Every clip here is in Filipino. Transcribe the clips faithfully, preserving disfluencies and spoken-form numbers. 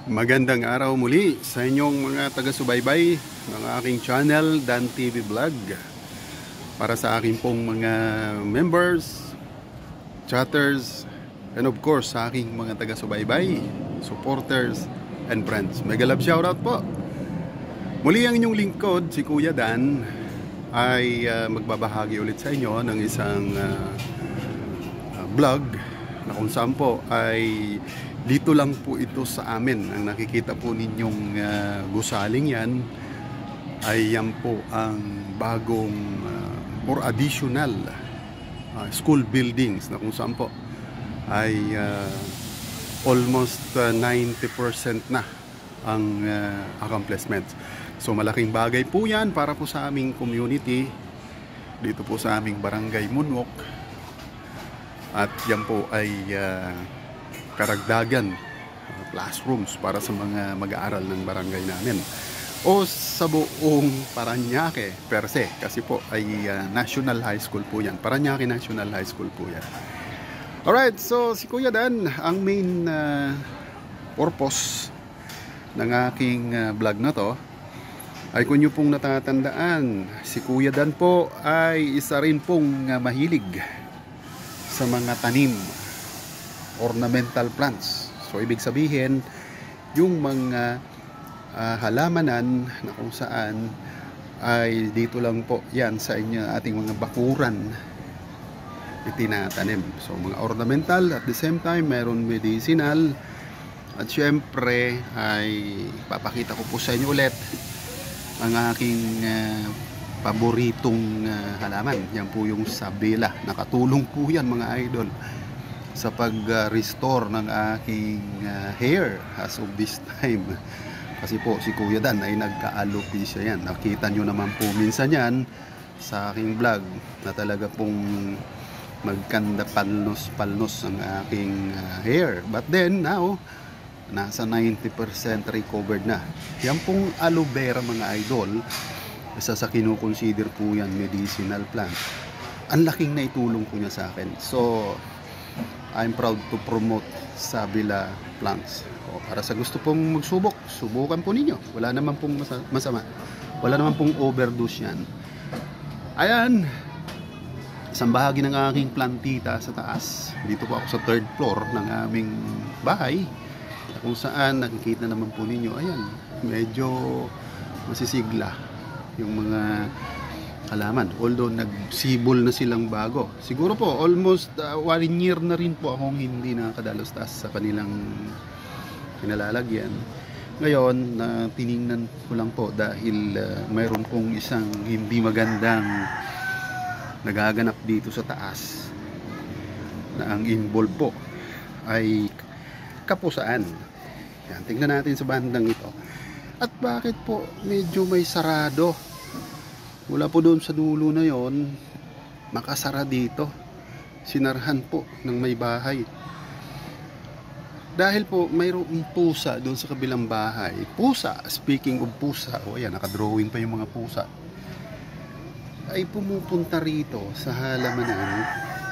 Magandang araw muli sa inyong mga taga-subaybay ng aking channel, Dan T V Vlog. Para sa aking pong mga members, chatters, and of course sa aking mga taga-subaybay, supporters, and friends. Mega love shoutout po. Muli ang inyong lingkod, si Kuya Dan, ay uh, magbabahagi ulit sa inyo ng isang uh, uh, vlog na kung saan po ay dito lang po ito sa amin. Ang nakikita po ninyong uh, gusaling yan ay yan po ang bagong uh, or additional uh, school buildings na kung saan po ay uh, almost uh, ninety percent na ang uh, accomplishments. So malaking bagay po yan para po sa aming community dito po sa aming barangay Munok. At yan po ay uh, karagdagan uh, classrooms para sa mga mag-aaral ng barangay namin o sa buong Parañaque per se, kasi po ay uh, National High School po yan. Parañaque National High School po yan. Alright, so si Kuya Dan, ang main uh, purpose ng aking uh, vlog na to ay kung nyo pong natatandaan, si Kuya Dan po ay isa rin pong uh, mahilig sa mga tanim, ornamental plants. So ibig sabihin yung mga uh, halamanan na kung saan ay dito lang po yan sa inyo ating mga bakuran itinatanim. So mga ornamental, at the same time mayroon medicinal, at syempre ay papakita ko po sa inyo ulit ang aking uh, paboritong uh, halaman. Yan po yung sabela. Nakatulong po yan mga idol sa pag-restore ng aking uh, hair as of this time. Kasi po si Kuya Dan ay nagka-alopecia yan. Nakita nyo naman po minsan yan sa aking vlog na talaga pong magkanda palnos-palnos ang aking uh, hair. But then now, nasa ninety percent recovered na. Yan pong aloe vera mga idol, isa sa kinukonsider po yan medicinal plant. Ang laking naitulong po niya sa akin. So I'm proud to promote sabila plants. O, para sa gusto pong magsubok, subukan po ninyo. Wala naman pong masama. Wala naman pong overdose yan. Ayan, isang bahagi ng aking plantita sa taas. Dito po ako sa third floor ng aming bahay, kung saan nakikita naman po ninyo, ayan, medyo masisigla yung mga halaman, although nagsibol na silang bago. Siguro po almost uh, one year na rin po akong hindi nakadalos-tas sa kanilang kinalalagyan. Ngayon na uh, tiningnan ko lang po dahil uh, mayroon pong isang hindi magandang nagaganap dito sa taas na ang involved po ay kapusaan. Yan, tingnan natin sa bandang ito. At bakit po medyo may sarado? Mula po doon sa dulo na yon, makasara dito. Sinarhan po ng may bahay. Dahil po mayroong pusa doon sa kabilang bahay. Pusa, speaking of pusa, o ayan, nakadrawing pa yung mga pusa, ay pumupunta rito sa halamanan.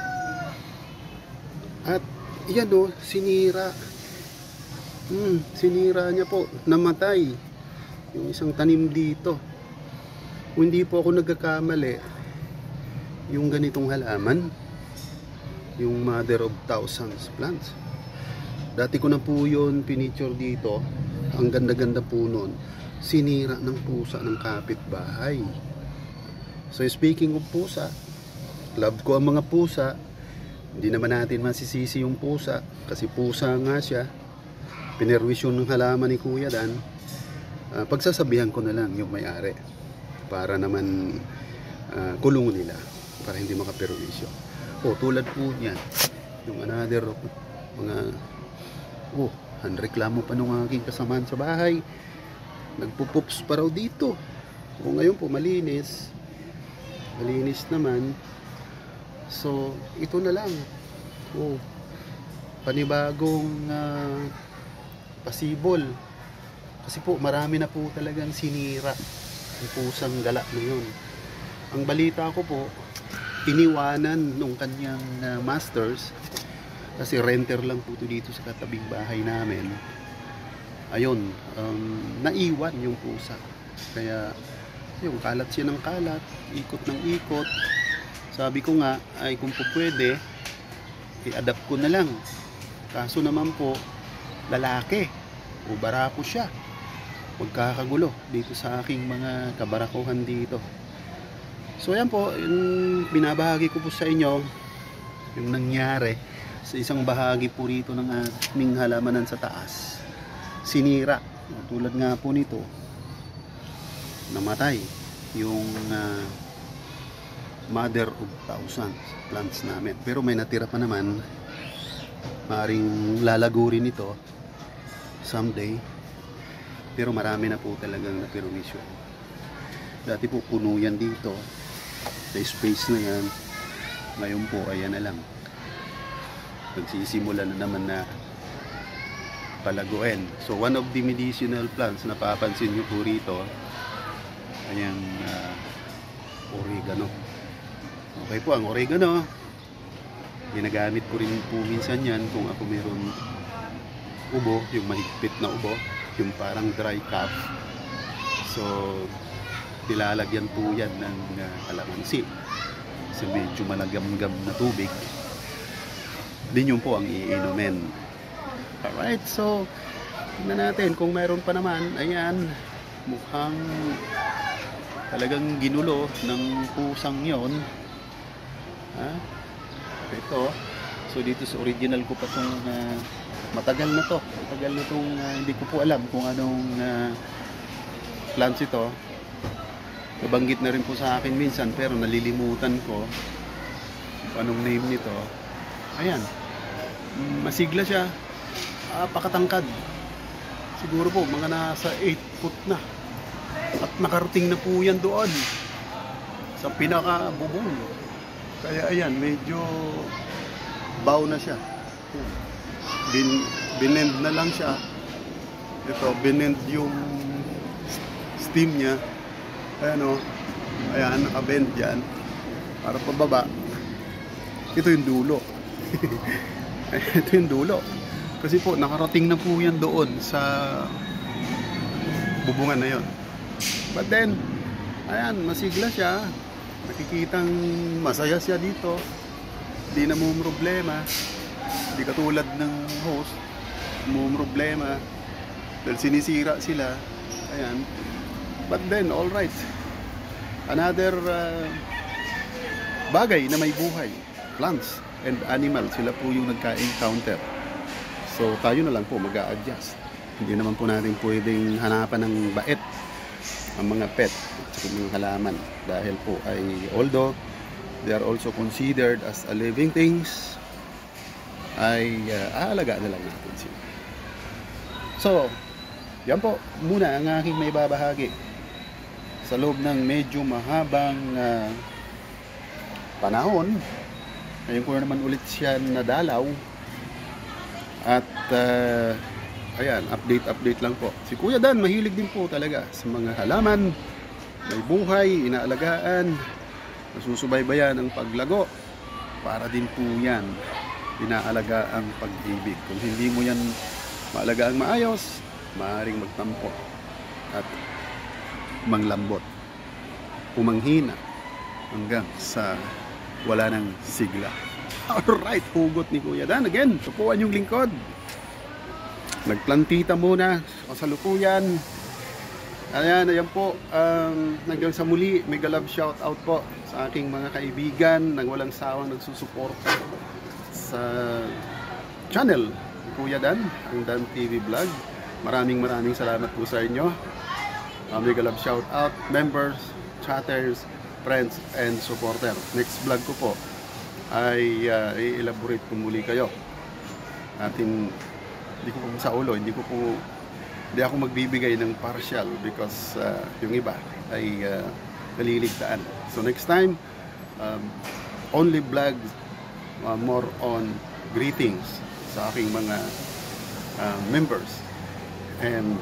At yan o, sinira. Hmm, sinira niya po, namatay yung isang tanim dito. Kung hindi po ako nagkakamali, yung ganitong halaman, yung mother of thousands plants, dati ko na po yun pinicture dito. Ang ganda-ganda po nun, sinira ng pusa ng kapitbahay. So speaking of pusa, love ko ang mga pusa. Hindi naman natin masisisi yung pusa, kasi pusa nga siya. Pinerwisyon ng halaman ni Kuya Dan. uh, Pagsasabihan ko na lang yung may-ari para naman uh, kulungan nila, para hindi makaperwisyo. O tulad po niyan, yung another mga, oh, hanreklamo pa nung aking kasamaan sa bahay, nagpupups pa raw dito. O ngayon po malinis, malinis naman. So ito na lang, oh, panibagong uh, pasibol. Kasi po marami na po talagang sinira ang pusang gala na yun. Ang balita ko po, iniwanan nung kanyang uh, masters, kasi renter lang po ito dito sa katabing bahay namin. ayun, um, naiwan yung pusa. Kaya yung kalat siya ng kalat, ikot ng ikot. Sabi ko nga ay kung po pwede, i-adapt ko na lang. Kaso naman po, lalaki o barako siya. Magkakagulo dito sa aking mga kabarakuhan dito. So yan po, yung binabahagi ko po sa inyo yung nangyari sa isang bahagi po rito ng aming halamanan sa taas. Sinira, tulad nga po nito, namatay yung uh, mother of thousands plants namin. Pero may natira pa naman, maaaring lalago rin ito someday. Pero marami na po talagang napirumisyo. Dati po puno yan dito sa space na yan. Ngayon po ayan na lang, nagsisimula na naman na palaguin. So one of the medicinal plants na papansin nyo po rito, ayan, uh, oregano. Okay po, ang oregano ginagamit ko rin po minsan yan kung ako meron ubo, yung mahigpit na ubo, yung parang dry cough. So nilalagyan po yan ng uh, kalamansi sa medyo malagamgam na tubig. Din yun po ang iinumin. Alright, so tingnan natin kung mayroon pa naman. Ayan, mukhang talagang ginulo ng pusang yon. Ha? Ito, so dito sa original ko pa itong uh, matagal na to matagal na itong uh, hindi ko po alam kung anong uh, plants ito. Nabanggit na rin po sa akin minsan pero nalilimutan ko kung anong name nito. Ayan, masigla siya, uh, pakatangkad, siguro po mga nasa eight foot na, at nakarating na po yan doon sa pinaka bubong. Kaya ayan, medyo bow na siya. Bin, binend na lang siya. Ito, binend yung stem niya. Ayan o, ayan, nakabend yan para pababa. Ito yung dulo. Ito yung dulo. Kasi po, nakarating na po yan doon sa bubungan na yon. But then, ayan, masigla siya. Nakikitang masaya siya dito. Hindi na mo problema. Hindi katulad ng host, mo problema dahil sinisira sila. Ayan. But then, all right. Another uh, bagay na may buhay, plants and animals, sila po yung nagka-encounter. So tayo na lang po mag-a-adjust. Hindi naman po natin pwedeng hanapan ng bait ang mga pet at mga halaman, dahil po ay although they are also considered as a living things, ay uh, aalaga na lang natin sila. So yan po muna ang aking may babahagi sa loob ng medyo mahabang uh, panahon. Ngayon ko naman ulit siya nadalaw at uh, ayan, update update lang po. Si Kuya Dan mahilig din po talaga sa mga halaman, may buhay, inaalagaan, nasusubaybayan ang paglago. Para din po yan inaalaga ang pag-ibig. Kung hindi mo yan maalagaan maayos, maaaring magtampo at manglambot, umanghina hanggang sa wala ng sigla. Alright, hugot ni Kuya Dan. Again, tupuan yung lingkod. Nagplantita muna sa kasalukuyan. Ayan, ayan po. Um, hanggang sa muli, mega love shout out po sa aking mga kaibigan nang walang sawang nagsusuporta sa channel Kuya Dan, ang Dan T V Vlog. Maraming maraming salamat po sa inyo. Uh, mega love shout out, members, chatters, friends, and supporter. Next vlog ko po ay uh, i-elaborate ko muli kayo. Atin, hindi ko po sa ulo, hindi ko po, hindi ako magbibigay ng partial because uh, yung iba ay uh, naliligtaan. So next time, um, only vlog uh, more on greetings sa aking mga uh, members and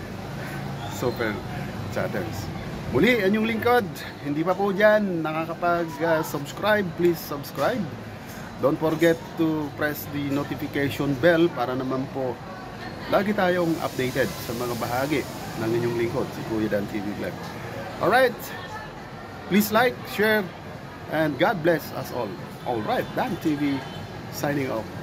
super chatters. Muli, ang yung lingkod. Hindi pa po dyan nakakapag-subscribe, uh, please subscribe. Don't forget to press the notification bell para naman po lagi tayong updated sa mga bahagi ng inyong lingkod, si Kuya Dan T V Vlog. Alright, please like, share, and God bless us all. Alright, Dan T V signing off.